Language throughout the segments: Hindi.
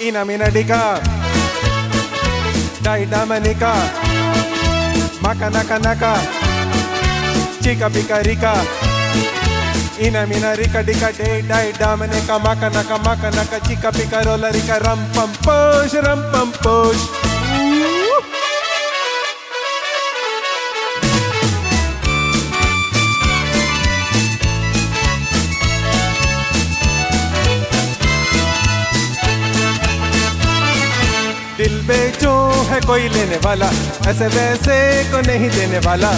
Ina mina dika, dai damanika, maka naka naka, chica pika rika. Ina mina rika dika dai damanika, maka naka chica pika rola rika ram pam posh. दिल बेचो है कोई लेने वाला, ऐसे वैसे को नहीं देने वाला।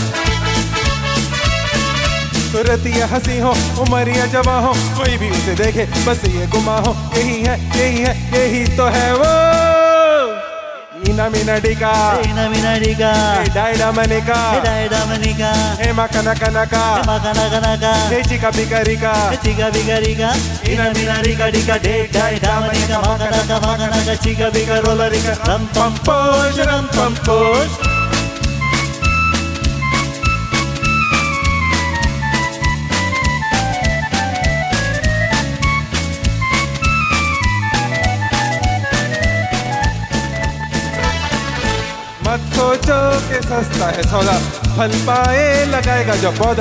सूरत ये हंसी हो, उम्र ये जवां हो, कोई भी उसे देखे बस ये गुमा हो। यही तो है वो। Ina mina dika, dai damanika, hey maka naka naka, hey chica pika rika. Ina mina rika dika, dai damanika, maka naka, chica pika rola rika. Ram pam posh. मत सोचो कि सस्ता है सौदा, फल पाए लगाएगा जो पौधा।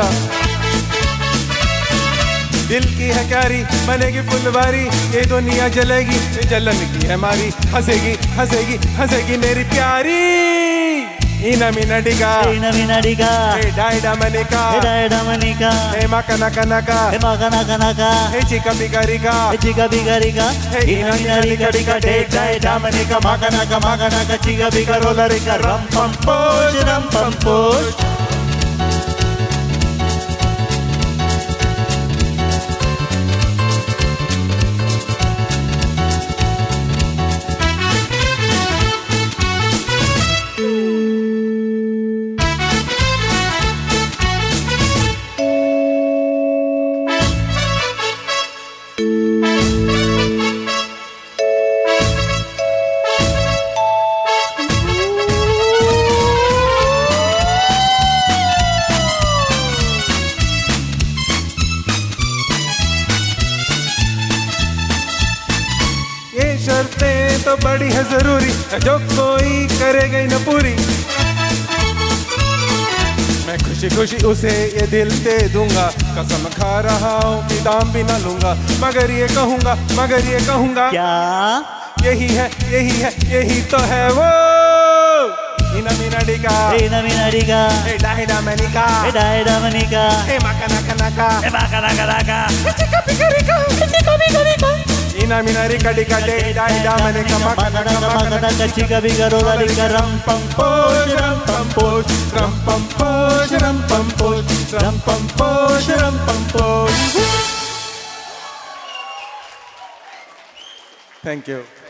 दिल की है क्यारी बनेगी फुलवारी, ये दुनिया जलेगी जलन की है मारी। हंसेगी मेरी प्यारी। Ina mina dika, hey dai damanika, hey maka naka naka, hey chica pika rika. Hey ina mina dika, dai damanika, maka naka, chica pika rola rika. Ram pam posh. शर्तें तो बड़ी है जरूरी, जो कोई करेगा ही न पूरी। मैं खुशी उसे ये दिल दे दूंगा, कसम खा रहा हूँ कि दाम भी न लूंगा। मगर ये कहूँगा क्या? यही तो है वो। Ina mina dika, hey dai damanika, hey maka naka, chica pika rika. Ina mina rika dika, dai damanika, maka naka, chica pika rola rika. Ram pam posh. Thank you.